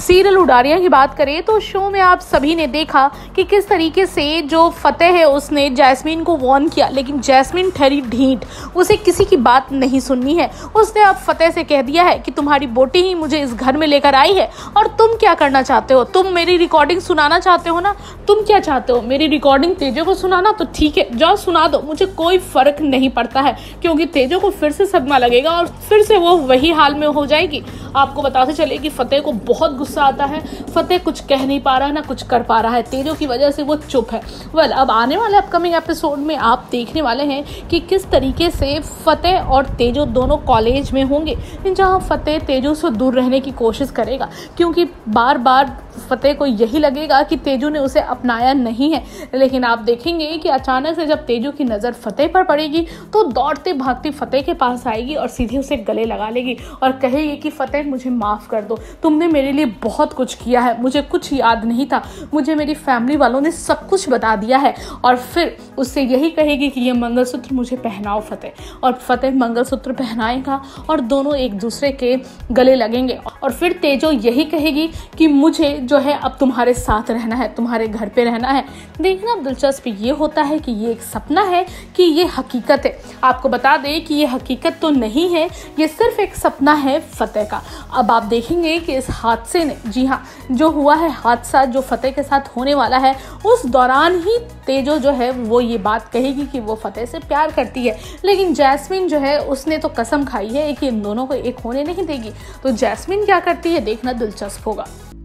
Serial Udaariyaan की बात करें तो शो में आप सभी ने देखा कि किस तरीके से जो फतेह है उसने जैस्मीन को वार्न किया, लेकिन जैस्मीन ठहरी ढीठ, उसे किसी की बात नहीं सुननी है। उसने अब फतेह से कह दिया है कि तुम्हारी बोटी ही मुझे इस घर में लेकर आई है और तुम क्या करना चाहते हो, तुम मेरी रिकॉर्डिंग सुनाना चाहते हो ना, तुम क्या चाहते हो मेरी रिकॉर्डिंग तेजो को सुनाना, तो ठीक है जाओ सुना दो, मुझे कोई फर्क नहीं पड़ता है, क्योंकि तेजो को फिर से सदमा लगेगा और फिर से वो वही हाल में हो जाएगी। आपको बताते चले कि फतेह को बहुत गुस्सा आता है, फतेह कुछ कह नहीं पा रहा है ना कुछ कर पा रहा है, तेजो की वजह से वो चुप है। वेल अब आने वाले अपकमिंग एपिसोड में आप देखने वाले हैं कि किस तरीके से फतेह और तेजो दोनों कॉलेज में होंगे, जहां फतेह तेजो से दूर रहने की कोशिश करेगा, क्योंकि बार बार फतेह को यही लगेगा कि तेजो ने उसे अपनाया नहीं है। लेकिन आप देखेंगे कि अचानक से जब तेजो की नज़र फतेह पर पड़ेगी तो दौड़ते भागती फतेह के पास आएगी और सीधे उसे गले लगा लेगी और कहेगी कि फतेह मुझे माफ़ कर दो, तुमने मेरे लिए बहुत कुछ किया है, मुझे कुछ याद नहीं था, मुझे मेरी फैमिली वालों ने सब कुछ बता दिया है। और फिर उससे यही कहेगी कि ये मंगलसूत्र मुझे पहनाओ फतेह, और फतेह मंगलसूत्र पहनाएगा और दोनों एक दूसरे के गले लगेंगे। और फिर तेजो यही कहेगी कि मुझे जो है अब तुम्हारे साथ रहना है, तुम्हारे घर पे रहना है। देखना दिलचस्प ये होता है कि ये एक सपना है कि ये हकीकत है। आपको बता दें कि ये हकीकत तो नहीं है, ये सिर्फ एक सपना है फतेह का। अब आप देखेंगे कि इस हादसे ने, जी हाँ, जो हुआ है हादसा जो फतेह के साथ होने वाला है, उस दौरान ही तेजो जो है वो ये बात कहेगी कि वो फतेह से प्यार करती है। लेकिन जैस्मीन जो है उसने तो कसम खाई है कि इन दोनों को एक होने नहीं देगी। तो जैस्मीन क्या करती है देखना दिलचस्प होगा।